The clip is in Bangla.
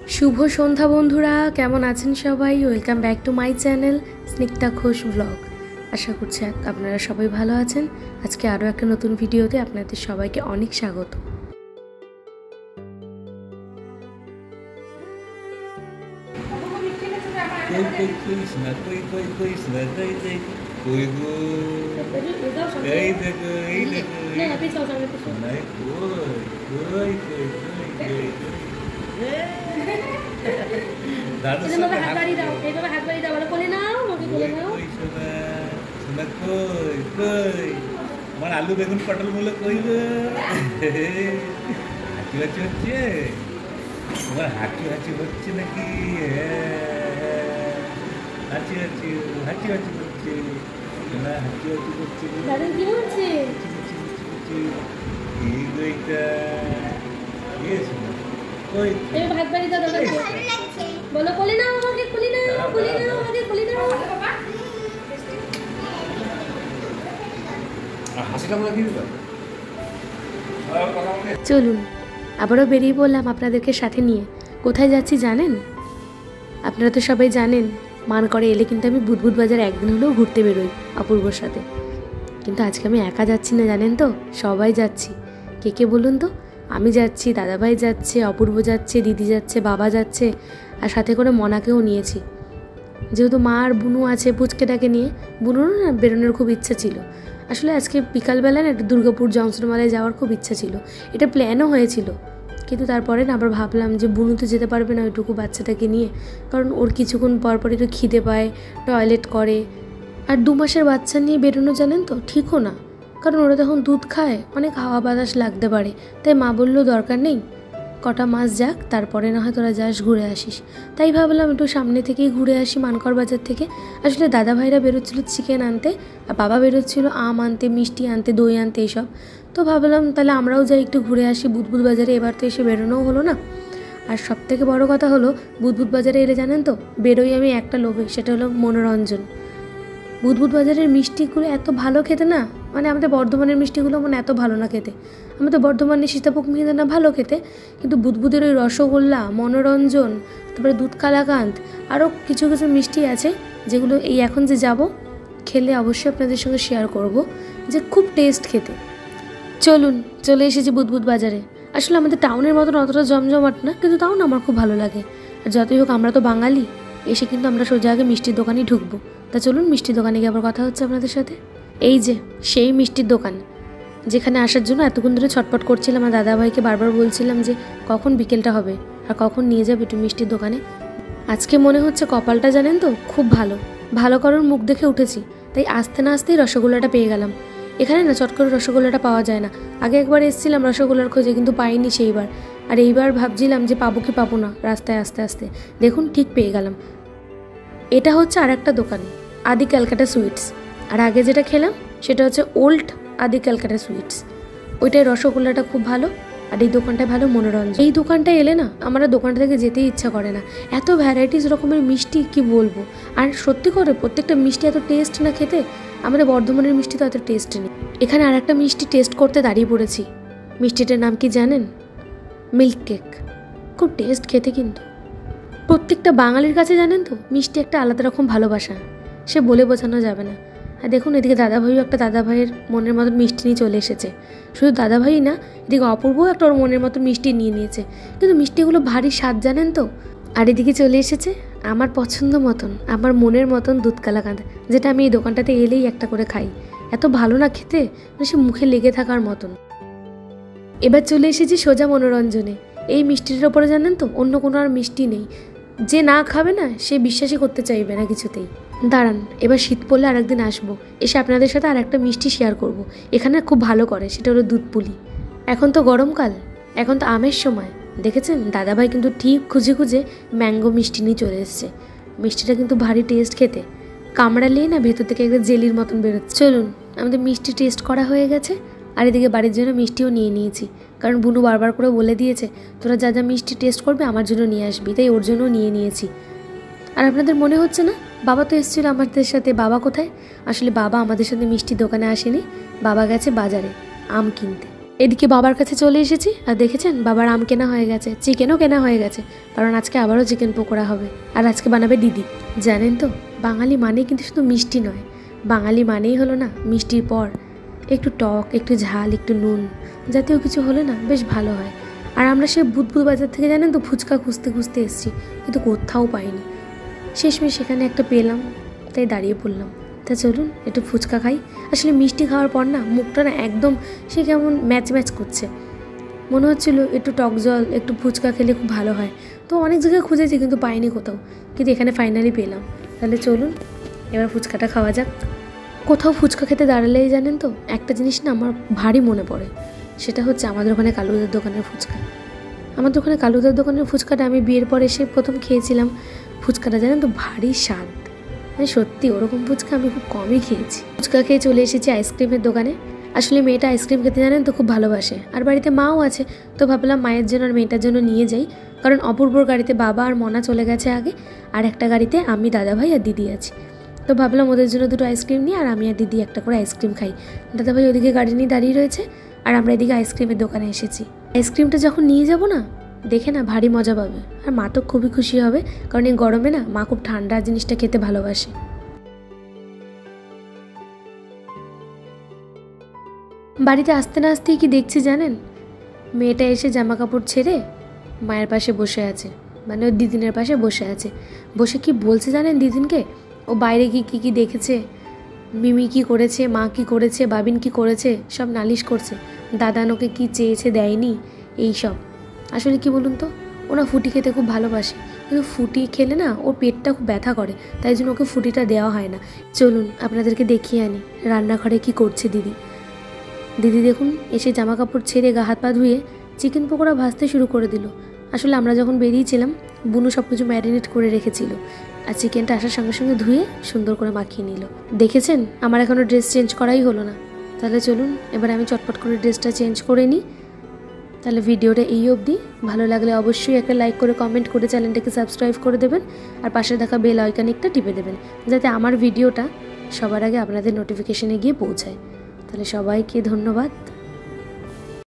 शुभ सन्ध्या बंधुरा केमन आছেন सबाई welcome back to my channel Snigdha Ghosh blog. आशा करছি আপনারা সবাই ভালো আছেন। আজকে আরো একটা নতুন ভিডিওতে আপনাদের সবাইকে অনেক স্বাগত। आलू बेगुन पटल मूल कई हाची हाची हे हाची हाची हे ना कि हाची हाची हाची हाची हे हाची हाची দাদা কি হচ্ছে এই গইটা ইয়েস কই এই ভাত বাড়ি দাও দাদাকে বলো কোলে নাও আমাকে কোলে নাও আমাকে কোলে নাও বাবা চলুন আবারও বেরিয়ে পড়লাম আপনাদেরকে সাথে নিয়ে। কোথায় যাচ্ছি জানেন? আপনারা তো সবাই জানেন মানকড়ে এলে কিন্তু আমি বুদবুদ বাজার একদিন হলেও ঘুরতে বেরোই অপূর্বর সাথে। কিন্তু আজকে আমি একা যাচ্ছি না, জানেন তো, সবাই যাচ্ছি। কে কে বলুন তো? আমি যাচ্ছি, দাদাভাই যাচ্ছে, অপূর্ব যাচ্ছে, দিদি যাচ্ছে, বাবা যাচ্ছে, আর সাথে করে মনাকেও নিয়েছি। যেহেতু মা আর বুনু আছে পুচকেটাকে নিয়ে, বুনুর না বেরোনোর খুব ইচ্ছা ছিল। আসলে আজকে বিকালবেলা না একটা দুর্গাপুর জংশন মেলায় যাওয়ার খুব ইচ্ছা ছিল, এটা প্ল্যানও হয়েছিল। কিন্তু তারপরে না আবার ভাবলাম যে বুনু তো যেতে পারবে না ওইটুকু বাচ্চাটাকে নিয়ে, কারণ ওর কিছুক্ষণ পর একটু খিদে পায়, টয়লেট করে। আর 2 মাসের বাচ্চা নিয়ে বেরোনো জানেন তো ঠিকও না, কারণ ওরা তখন দুধ খায়, অনেক হাওয়া বাতাস লাগতে পারে। তাই মা বললো দরকার নেই, কটা মাস যাক, তারপরে না হয় তোরা যাস ঘুরে আসিস। তাই ভাবলাম একটু সামনে থেকেই ঘুরে আসি মানকড় বাজার থেকে। আসলে দাদা ভাইরা বেরোচ্ছিলো চিকেন আনতে, আর বাবা বেরোচ্ছিলো আম আনতে, মিষ্টি আনতে, দই আনতে, এইসব। তো ভাবলাম তাহলে আমরাও যাই একটু ঘুরে আসি বুদবুদ বাজারে। এবার তো এসে বেরোনোও হলো না। আর সবথেকে বড় কথা হলো বুদবুদ বাজারে এলে জানেন তো বেরোই আমি একটা লোভে, সেটা হলো মনোরঞ্জন। বুদবুদ বাজারের মিষ্টিগুলো এত ভালো খেতে না, মানে আমাদের বর্ধমানের মিষ্টিগুলো মানে এত ভালো না খেতে। আমাদের বর্ধমানের সীতাভোগ মিহিদানা ভালো খেতে, কিন্তু বুদবুদের ওই রসগোল্লা, মনোরঞ্জন, তারপরে দুধ কালাকাঁদ, আরও কিছু কিছু মিষ্টি আছে যেগুলো এই এখন যে যাব খেলে অবশ্যই আপনাদের সঙ্গে শেয়ার করব, যে খুব টেস্ট খেতে। চলুন চলে এসেছি বুদবুদ বাজারে। আসলে আমাদের টাউনের মতন অতটা জমজমাট না, কিন্তু তাও না আমার খুব ভালো লাগে। আর যতই হোক আমরা তো বাঙালি, এসে কিন্তু আমরা সোজা আগে মিষ্টির দোকানেই ঢুকবো। তা চলুন মিষ্টির দোকানে গিয়ে আবার কথা হচ্ছে আপনাদের সাথে। এই যে সেই মিষ্টির দোকান, যেখানে আসার জন্য এতক্ষণ ধরে ছটপট করছিলাম। আর দাদাভাইকে বারবার বলছিলাম যে কখন বিকেলটা হবে আর কখন নিয়ে যাবে একটু মিষ্টির দোকানে। আজকে মনে হচ্ছে কপালটা জানেন তো খুব ভালো, ভালো কারোর মুখ দেখে উঠেছি, তাই আসতে না আসতেই রসগোল্লাটা পেয়ে গেলাম। এখানে না চট করে রসগোল্লাটা পাওয়া যায় না। আগে একবার এসেছিলাম রসগোল্লার খোঁজে, কিন্তু পাইনি সেইবার। আর এইবার ভাবছিলাম যে পাবো কি পাবো না, রাস্তায় আস্তে আস্তে দেখুন ঠিক পেয়ে গেলাম। এটা হচ্ছে আর একটা দোকান, আদি ক্যালকাটা সুইটস। আর আগে যেটা খেলাম সেটা হচ্ছে ওল্ড আদি ক্যালকাটা সুইটস। ওইটাই রসগোল্লাটা খুব ভালো, আর এই দোকানটায় ভালো মনোরঞ্জন। এই দোকানটায় এলে না আমার দোকানটা থেকে যেতেই ইচ্ছা করে না, এত ভ্যারাইটিস রকমের মিষ্টি কি বলবো। আর সত্যি করে প্রত্যেকটা মিষ্টি এত টেস্ট না খেতে, আমাদের বর্ধমানের মিষ্টি তো এত টেস্ট নেই। এখানে আর একটা মিষ্টি টেস্ট করতে দাঁড়িয়ে পড়েছি। মিষ্টিটার নাম কি জানেন? Milk cake. খুব টেস্ট খেতে, কিন্তু প্রত্যেকটা বাঙালির কাছে জানেন তো মিষ্টি একটা আলাদা রকম ভালোবাসা, সে বলে বোঝানো যাবে না। আর দেখুন এদিকে দাদাভাইও একটা দাদাভাইয়ের মনের মতন মিষ্টি নিয়ে চলে এসেছে। শুধু দাদাভাই না, এদিকে অপূর্বও একটা ওর মনের মতো মিষ্টি নিয়ে নিয়েছে, কিন্তু মিষ্টিগুলো ভারী স্বাদ জানেন তো। আর এদিকে চলে এসেছে আমার পছন্দ মতন, আমার মনের মতন দুধ কালাকাঁদ, যেটা আমি এই দোকানটাতে এলেই একটা করে খাই। এত ভালো না খেতে, মানে সে মুখে লেগে থাকার মতন। এবার চলে এসেছি সোজা মনোরঞ্জনে। এই মিষ্টিটার ওপরে জানেন তো অন্য কোনো আর মিষ্টি নেই, যে না খাবে না সে বিশ্বাসই করতে চাইবে না কিছুতেই। দাঁড়ান, এবার শীত পড়লে আর একদিন আসবো, এসে আপনাদের সাথে আর একটা মিষ্টি শেয়ার করব। এখানে খুব ভালো করে, সেটা হলো দুধ পুলি। এখন তো গরমকাল, এখন তো আমের সময়। দেখেছেন দাদাভাই কিন্তু ঠিক খুঁজে খুঁজে ম্যাঙ্গো মিষ্টি নিয়ে চলে এসছে। মিষ্টিটা কিন্তু ভারী টেস্ট খেতে, কামড়ালেই না ভেতর থেকে একটা জেলির মতন বেরোচ্ছে। চলুন আমাদের মিষ্টি টেস্ট করা হয়ে গেছে, আর এদিকে বাড়ির জন্য মিষ্টিও নিয়ে নিয়েছি, কারণ বুনু বারবার করে বলে দিয়েছে তোরা যা যা মিষ্টি টেস্ট করবে আমার জন্য নিয়ে আসবি, তাই ওর জন্যও নিয়ে নিয়েছি। আর আপনাদের মনে হচ্ছে না বাবা তো এসেছিল আমাদের সাথে, বাবা কোথায়? আসলে বাবা আমাদের সাথে মিষ্টির দোকানে আসেনি, বাবা গেছে বাজারে আম কিনতে। এদিকে বাবার কাছে চলে এসেছি আর দেখেছেন বাবার আম কেনা হয়ে গেছে, চিকেনও কেনা হয়ে গেছে, কারণ আজকে আবারও চিকেন পকোড়া হবে আর আজকে বানাবে দিদি। জানেন তো বাঙালি মানেই কিন্তু শুধু মিষ্টি নয়, বাঙালি মানেই হলো না মিষ্টির পর একটু টক, একটু ঝাল, একটু নুন জাতীয় কিছু হলে না বেশ ভালো হয়। আর আমরা সে বুদবুদ বাজার থেকে জানেন তো ফুচকা খুঁজতে খুঁজতে এসেছি, কিন্তু কোথাও পাইনি। শেষমেশ সেখানে একটা পেলাম, তাই দাঁড়িয়ে পড়লাম। তা চলুন একটু ফুচকা খাই। আসলে মিষ্টি খাওয়ার পর না মুখটা না একদম সে কেমন ম্যাচ ম্যাচ করছে, মনে হচ্ছিল একটু টক জল একটু ফুচকা খেলে খুব ভালো হয়। তো অনেক জায়গায় খুঁজেছি কিন্তু পাইনি কোথাও, কিন্তু এখানে ফাইনালি পেলাম। তাহলে চলুন এবার ফুচকাটা খাওয়া যাক। কোথাও ফুচকা খেতে দাঁড়ালেই জানেন তো একটা জিনিস না আমার ভারী মনে পড়ে, সেটা হচ্ছে আমাদের ওখানে কালুদার দোকানের ফুচকা। আমাদের ওখানে কালুদার দোকানের ফুচকাটা আমি বিয়ের পর এসে প্রথম খেয়েছিলাম। ফুচকাটা জানেন তো ভারী স্বাদ, মানে সত্যি ওরকম ফুচকা আমি খুব কমই খেয়েছি। ফুচকা খেয়ে চলে এসেছি আইসক্রিমের দোকানে। আসলে মেয়েটা আইসক্রিম খেতে জানেন তো খুব ভালোবাসে, আর বাড়িতে মাও আছে, তো ভাবলাম মায়ের জন্য আর মেয়েটার জন্য নিয়ে যাই, কারণ অপূর্বর গাড়িতে বাবা আর মনা চলে গেছে আগে, আর একটা গাড়িতে আমি, দাদাভাই আর দিদি আছি। তো ভাবলাম ওদের জন্য দুটো আইসক্রিম নিই আর আমি আর দিদি একটা করে আইসক্রিম খাই। দাদাভাই ওদিকে গাড়ি নিয়ে দাঁড়িয়ে রয়েছে আর আমরা এদিকে আইসক্রিমের দোকানে এসেছি। আইসক্রিমটা যখন নিয়ে যাব না দেখে না ভারী মজা পাবে, আর মা তো খুবই খুশি হবে, কারণ এই গরমে না মা খুব ঠান্ডা জিনিসটা খেতে ভালোবাসে। বাড়িতে আসতে না আসতেই কি দেখছি জানেন, মেয়েটা এসে জামা কাপড় ছেড়ে মায়ের পাশে বসে আছে, মানে ওর দিদিনের পাশে বসে আছে। বসে কি বলছে জানেন দিদিনকে, ও বাইরে গিয়ে কী কী দেখেছে, মিমি কি করেছে, মা কি করেছে, বাবিন কি করেছে, সব নালিশ করছে। দাদানোকে কি চেয়েছে দেয়নি, এই সব। আসলে কি বলুন তো, ওনা ফুটি খেতে খুব ভালোবাসে, কিন্তু ফুটি খেলে না ওর পেটটা খুব ব্যথা করে, তাই জন্য ওকে ফুটিটা দেওয়া হয় না। চলুন আপনাদেরকে দেখিয়ে আনি রান্নাঘরে কি করছে দিদি। দিদি দেখুন এসে জামা কাপড় ছেড়ে গা হাত পা ধুয়ে চিকেন পকোড়া ভাজতে শুরু করে দিল। আসলে আমরা যখন বেরিয়েছিলাম বুনু সব কিছু ম্যারিনেট করে রেখেছিল, আর চিকেনটা আসার সঙ্গে সঙ্গে ধুয়ে সুন্দর করে মাখিয়ে নিল। দেখেছেন আমার এখনও ড্রেস চেঞ্জ করাই হলো না। তাহলে চলুন এবার আমি চটপট করে ড্রেসটা চেঞ্জ করে নিই। তাহলে ভিডিওটা এই অবধি। ভালো লাগলে অবশ্যই একটা লাইক করে কমেন্ট করে চ্যানেলটাকে সাবস্ক্রাইব করে দেবেন, আর পাশে থাকা বেল আইকনটা টিপে দেবেন, যাতে আমার ভিডিওটা সবার আগে আপনাদের নোটিফিকেশনে গিয়ে পৌঁছায়। তাহলে সবাইকে ধন্যবাদ।